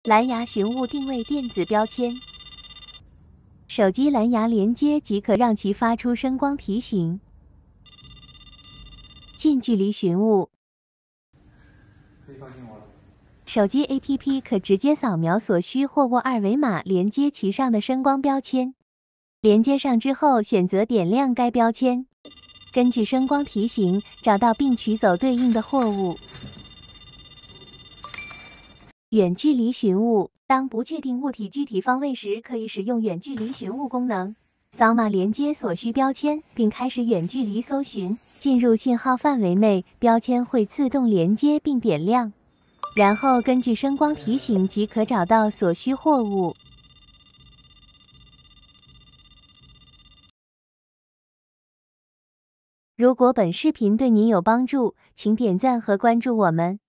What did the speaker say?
蓝牙寻物定位电子标签。手机蓝牙连接即可让其发出声光提醒。近距离寻物。 可以靠近我了。 手机 APP 可直接扫描所需或握二维码连接其上的声光标签。连接上之后，选择点亮该标签，根据声光提醒找到并取走对应的货物。远距离寻物。当不确定物体具体方位时，可以使用远距离寻物功能，扫码连接所需标签，并开始远距离搜寻。进入信号范围内，标签会自动连接并点亮，然后根据声光提醒即可找到所需货物。如果本视频对您有帮助，请点赞和关注我们。